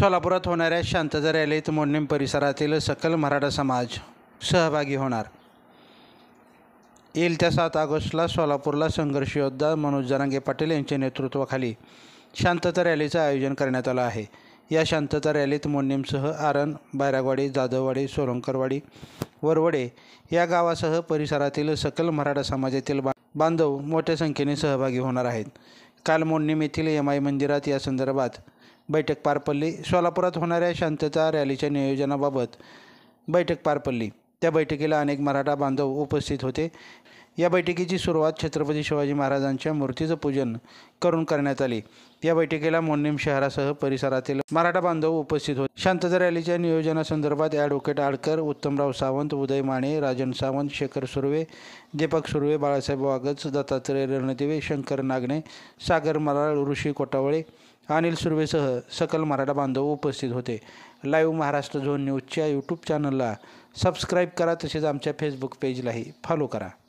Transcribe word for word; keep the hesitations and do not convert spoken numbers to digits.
सोलापुरात होणाऱ्या शांतता रॅलीत मोडणीम परिसरातील सकल मराठा समाज सहभागी होणार। येईल त्या सात ऑगस्टला सोलापूरला संघर्ष योद्धा मनोज जरांगे पाटील यांच्या नेतृत्वाखाली शांतता रॅलीचं आयोजन करण्यात आलं आहे। या शांतता रॅलीत मोडणीमसह आरण, बैरागवाडी, जाधववाडी, सोलंकरवाडी, वरवडे या गावासह परिसरातील सकल मराठा समाजातील बांधव मोठ्या संख्येने सहभागी होणार आहेत। काल मोडणीम येथील एम आय मंदिरात या संदर्भात बैठक पार पडली। सोलापुरात होणाऱ्या शांतता रॅलीच्या नियोजनाबाबत बैठक पार पडली। त्या बैठकीला अनेक मराठा बांधव उपस्थित होते। या बैठकीची सुरुवात छत्रपती शिवाजी महाराजांच्या मूर्तीचं पूजन करून करण्यात आली। या बैठकीला मोडणीम शहरासह परिसरातील मराठा बांधव उपस्थित होते। शांतता रॅलीच्या नियोजनासंदर्भात ॲडव्होकेट आडकर, उत्तमराव सावंत, उदय माने, राजन सावंत, शेखर सुर्वे, दीपक सुर्वे, बाळासाहेब वागच, दत्तात्रय रणदिवे, शंकर नागणे, सागर मराळ, ऋषी कोटावळे, अनिल सुर्वेसह सकल मराठा बांधव उपस्थित होते। लाईव्ह महाराष्ट्र झोन न्यूजच्या यूट्यूब चॅनलला सबस्क्राईब करा, तसेच आमच्या फेसबुक पेजलाही फॉलो करा।